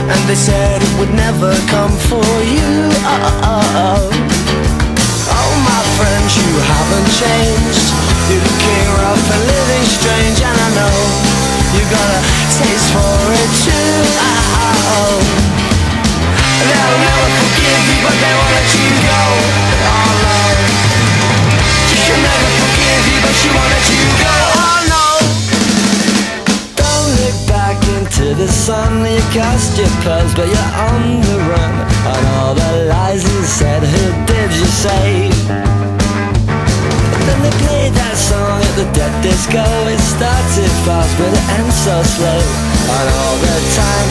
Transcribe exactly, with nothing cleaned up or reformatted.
and they said it would never come for you. Oh, oh, oh. Oh my friends, you haven't changed. You're the king rough and living strange, and I know you got a taste for it too. Oh, oh, oh. They'll never forgive you, but they won't let you go. Oh no, she can never forgive you, but she won't let you go. Oh no. Don't look back into the sun. You cast your pearls, but you're on the run. And all the lies you said, who did you save? But then they played that song at the dead disco. It started fast, but it ends so slow. And all the time